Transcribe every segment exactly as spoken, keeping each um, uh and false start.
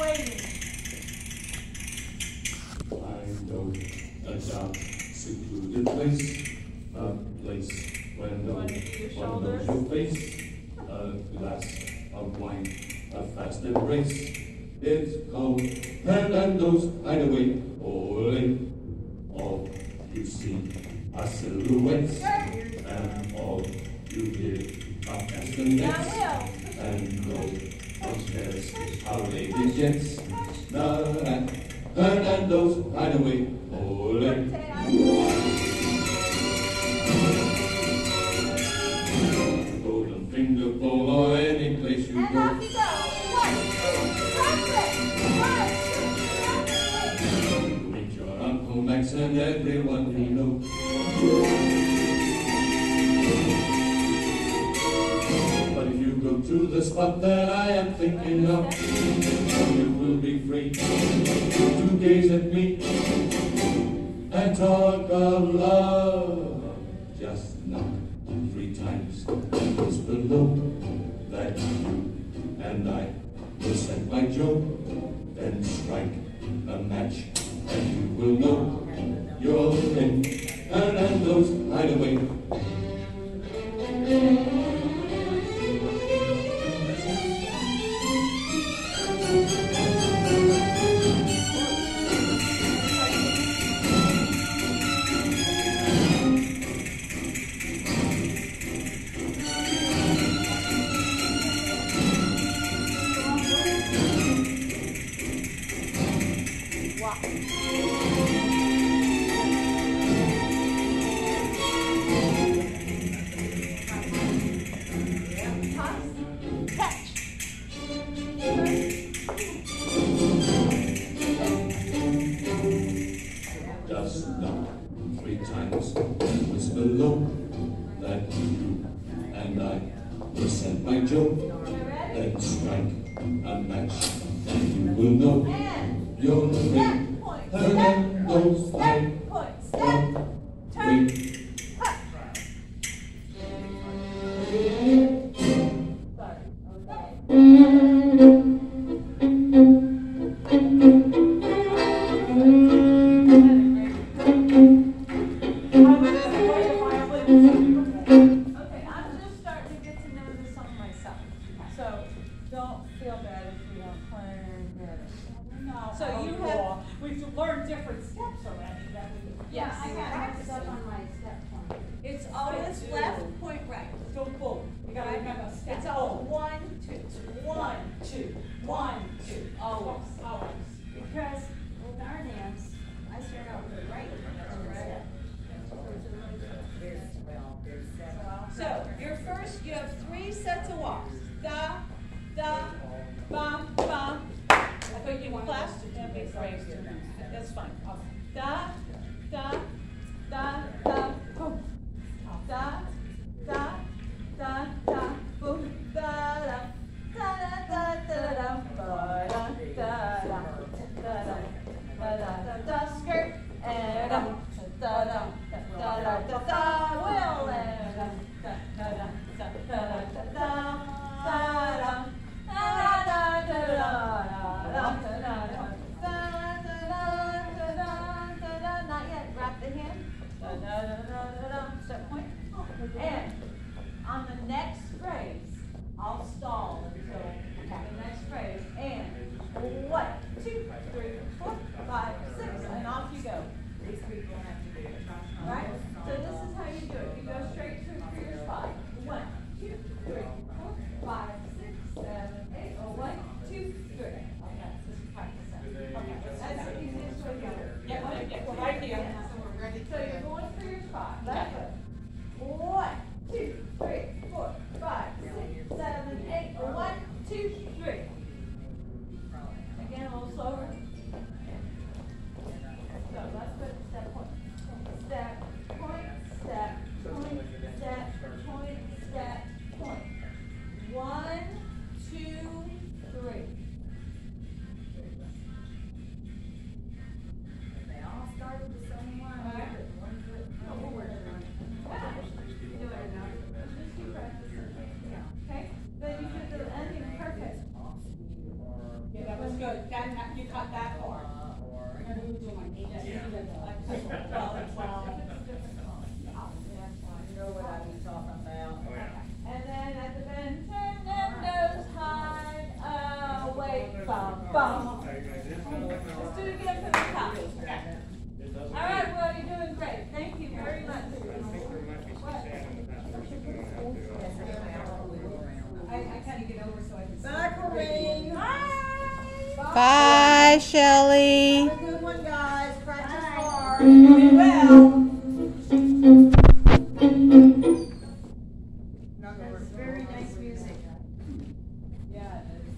waiting. I know a dark, secluded place, a place where no one knows your face, a glass of wine, a fast embrace. It's called Fernando's Hideaway. Ole, all you see are silhouettes, and all you hear are castanets, and no one cares how late it gets. Now at Fernando's Hideaway. Ole. Golden Finger Bowl or any place you And go. off you go. One, two, press it. One, two, Meet your Uncle Max and everyone you know. But if you go to the spot that I am thinking of, you will be free to gaze at me and talk of love. Just knock three times and whisper low that you and I will set my joke. Then strike a match and you will know you're in Fernando's Hideaway. Just knock three times and whisper low that you and I will send my joke. Then strike a match and you will know you're in Fernando's Hideaway. One, three. So you have, we've learned different steps already that we. yes, I got mixed up on my step point. it's always Step two. left, point right. Still full. You gotta remember step. It's all one, two, One, two, one, two. always. Always. Because with our dance, I start out with the right step. So, your first, you have three sets of walks. Da, da, bum, bum. I thought you would clap. That'd be great. That's fine. Da, da, da, da, boom. Da, da, da, da, boom. Da, da, da, da, da, da, da, da, da, da, da, da, da, da, skirt, and da, da, da, da, da, da, da, will, and da, da, da, da, da, da, da, da, da, not yet. Wrap the hand. Step point. And on the next phrase, I'll stall until the next phrase. And one, two, three, four, five, six, and off you go. Right? So this is how you do it. You go straight through for your spot. One, two, three, four, five, six, seven, eight. Oh, one, two, three. Okay, just practice that. Okay, that's the easiest way to go. Yeah, right, yeah, we're right here. So we're ready. So you're going for your spot. Left foot. One, two, three, four, five, six, seven, eight. One, two, three. Again, a little slower. good, that, that- you cut that part. Remember we were doing like eight, yeah, like twelve, twelve. You know what I was talking about. Oh, yeah. And then at the bend, turn them nose high, away, bum, bum. Let's do it again from the top. Okay. All right, well, you're doing great. Thank you very much. I, I kinda get over so I can. Bye, Corinne. Bye. Bye, Shelley. Have a good one, guys. Practice hard. We will. That's very nice music. Yeah, it is.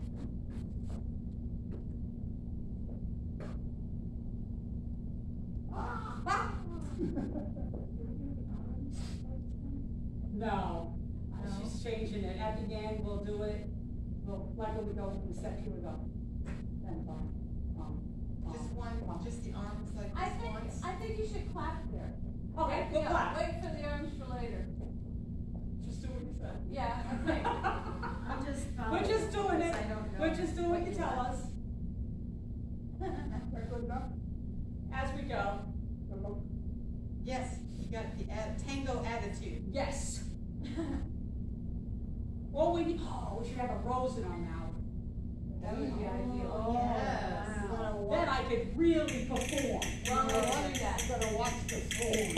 No, she's changing it. At the end, we'll do it. We'll, like when we go from set, here we go. Then, um, um, um, Just one, just the arms like I this think, once. I think you should clap there. Okay, we'll Yeah, clap. Wait for the arms for later. Just do what you said. Yeah, okay. I'm just. We're just doing it. I don't know. We're just doing what you tell us. We're good enough? As we go. Yes, you got the uh, tango attitude. Yes. Well, we need, oh, we should have a rose in our mouth. That would be ideal. Oh, yes. Oh, then I could really perform. Well, let's do that. Better watch the song.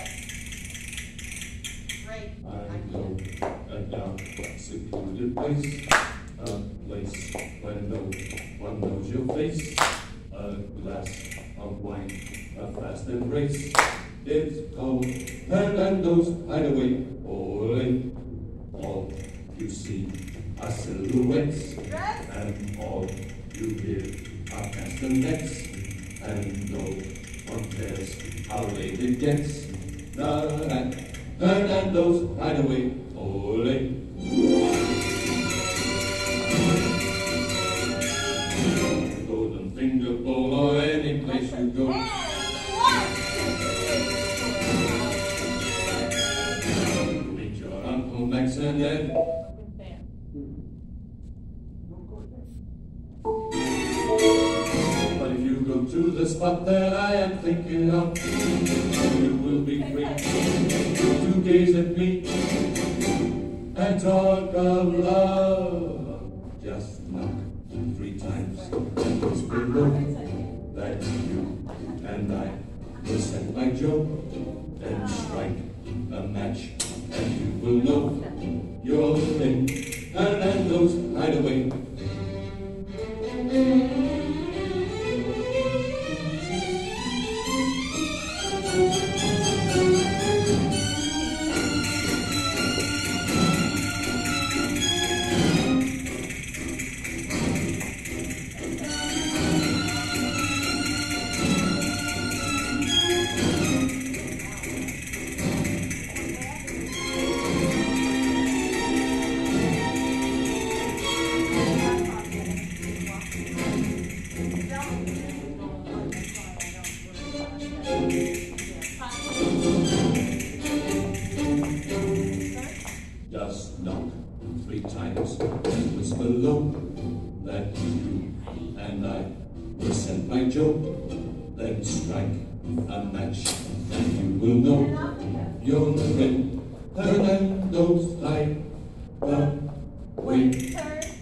Great I idea. know a dark, secluded place, a place where no one knows your face, a glass of wine, a fast embrace. It's called Fernando's Hideaway. Ole, all you see are silhouettes, and all you hear are castanets, and no one cares how late it gets. Now at Fernando's Hideaway. Ole. Golden Finger Bowl or any place you go. Meet your Uncle Max and Ed. But if you go to the spot that I am thinking of, you will be free to gaze at me and talk of love. Just knock three times and whisper low that you and I will set my joke, then strike a match, and you will know you're in Fernando's Hideaway. Just knock three times and whisper low that you and I will send my joke, then strike a match, and you will know your friend Fernando's Hideaway.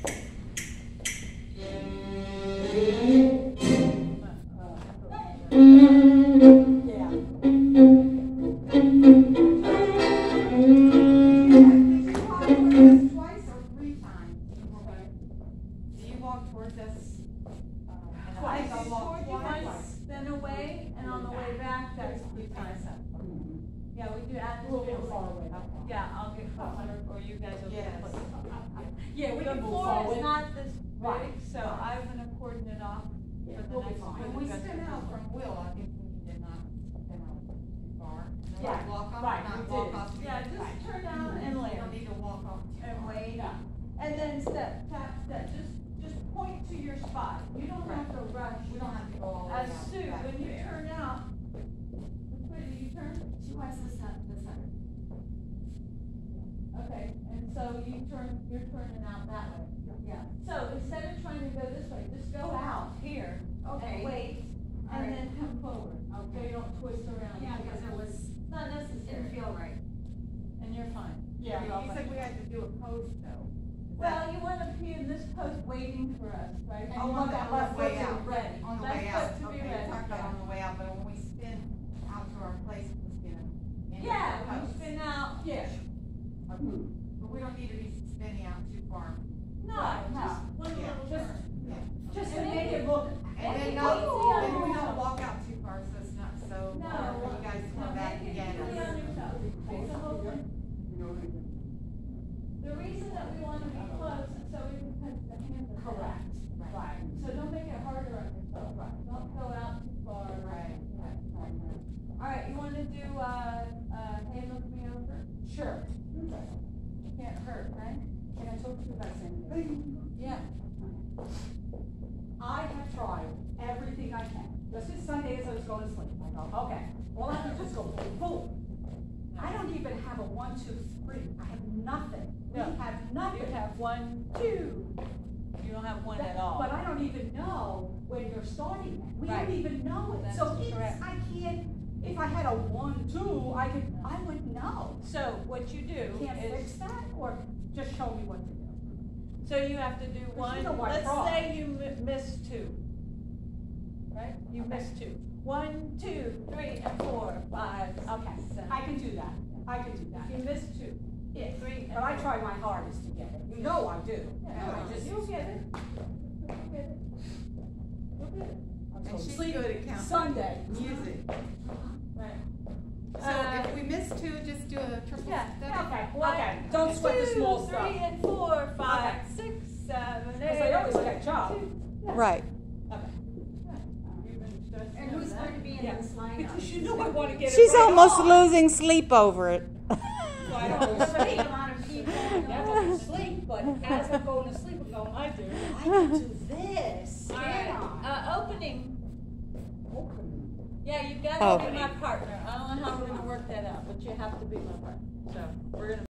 Yeah. Twice or three times? Okay. Do you walk towards us? uh, and I Twice, think I'll walk toward you twice. once, then away, and on the way back, that's three times. Yeah, we do add We'll this. go far away. Yeah, I'll get closer, or you guys will get Yes. closer. Yeah, we The can move floor forward. is not this Right. big, so I'm gonna cordon it off Yeah, for the we'll be next fine. one. When we stood out from Will, I think we did not, did not too far. And then Right, walk off, right, not we walk did. off. Yeah, just turn out and We land, don't need to walk off too and far. wait, Yeah. and then step, tap, step, just, just point to your spot, you don't have to rush. We don't have to go all the way As out Sue, back when you there. turn out, which way do you turn? She wants the sun, the sun. Okay, and so you turn, you're turning out that way. Yeah. So instead of trying to go this way, just go Well, you wanna be in this post waiting for us, right? And Oh, you on want the, that on left the foot way to out, be ready. on the Left way foot out, to be okay, ready, talk about yeah. on the way out, but when we spin out to our place, let's get them. in Yeah, the when you post. spin out, yeah. Okay. But we don't need to be spinning out too far. No, No. just one Yeah. little Just, turn. Yeah. just to And then make you- it look. And then Wait, not, wait, wait, then we wait. don't walk out too far, so it's not so No. hard for you guys to No, come back make it again. really on your toes. Make the whole thing. The reason that we wanna be close is so we can touch the hands. of Correct, that. right. So don't make it harder on yourself. Right. Don't go out too far. Right. Right, right, right. All right, you wanna do, uh, uh, hand look me over? Sure. Can't hurt, right? Can I talk to you about something? Yeah. I have tried everything I can. Just as Sunday as I was going to sleep, I go, okay, all I have to do is go boom, boom. I don't even have a one, two, three. I have nothing. We No. have You nothing. have one, two. You don't have one at all. But I don't even know when you're starting it. We Right. don't even know it. That's So it's, correct. I can't, if I had a one, two, I could, I would know. So what you do Can't fix is, that, or just show me what to do. so you have to do one, know I let's tried. say you mi- missed two. Right? You missed two. One, two, three, and four, five, Okay, seven. I can do that. I can do that. You missed two. Yeah, Three and but I four. try my hardest to get it. You know I do. Yeah, I just- you'll get it. You'll get it. You'll get it. I'm And so she's sleepy. good at counting. Sunday. Music. Right. So Uh, if we miss two, just do a triple Yeah, step. Okay, One, okay, don't sweat the small two, stuff. Three and four, five, Okay. six, seven, eight. Because I always catch up. two. Yeah. Right. Okay. Even just And who's know going to that. be in Yeah. this lineup? Because you know I want to get it She's right almost on. losing sleep over it. So I don't go to There's sleep. a lot of people. Never go to sleep, but as I'm going to sleep, I'm going, I do, I can do this. All Get right, on. uh, opening. Open. Yeah, you've got to be Opening. my partner. I don't know how we're gonna work that out, but you have to be my partner. So, we're gonna